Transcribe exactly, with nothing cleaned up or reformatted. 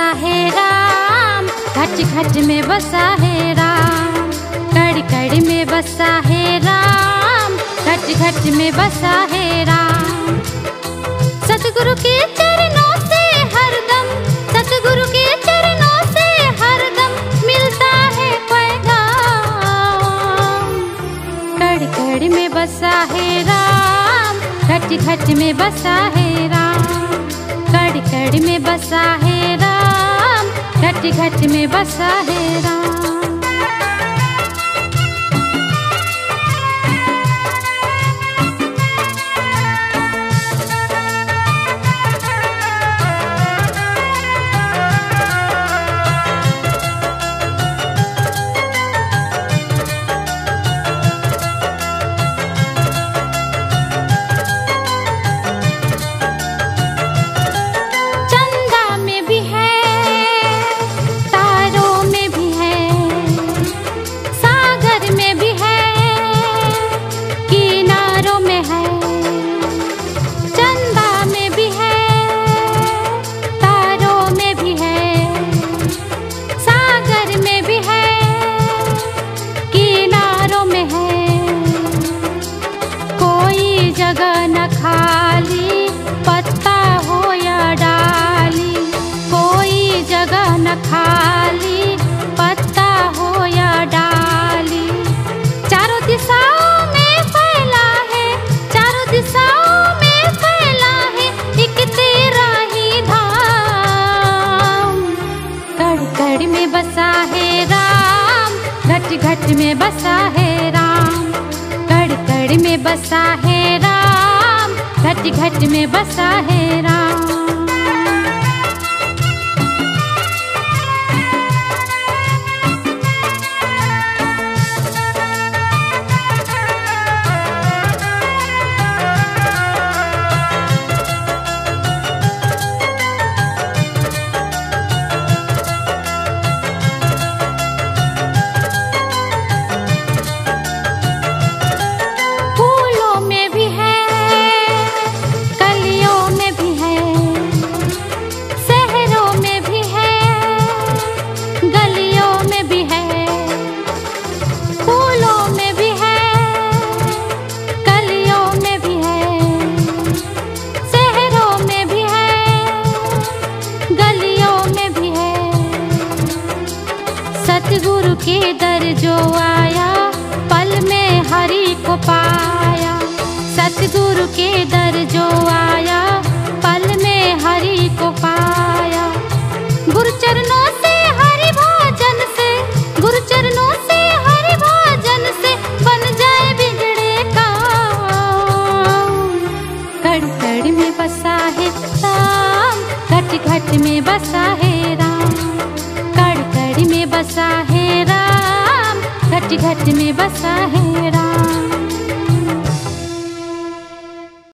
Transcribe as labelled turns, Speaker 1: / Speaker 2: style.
Speaker 1: है राम, घट घट में बसा है राम। कड़ कड़ में बसा है राम, घट घट में बसा है राम। सतगुरु के चरणों से हरदम, सतगुरु के चरणों से हरदम मिलता है पैगाम। कड़ कड़ में बसा है राम, घट घट में बसा है राम। कड़ कड़ में बसा है राम, घट घट में बसा है राम। खाली पत्ता हो या डाली, चारों दिशाओं में फैला है, चारों दिशाओं में फैला है एक तेरा ही धाम। कड़ कड़ में बसा है राम, घट घट में बसा है राम। कड़ कड़ में बसा है राम, घट घट में बसा है राम। सतगुरु के दर जो आया, पल में हरि को पाया। सतगुरु के दर जो आया, पल में हरि को पाया। गुरु चरणों से हरि भोजन से, गुरु चरणों से हरि भोजन से बन जाए बिगड़े काम। कड़ कड़ में बसा है राम, घट घट में बसा है राम। कड़ कड़ में बसा है राम, घट घट में बसा है राम।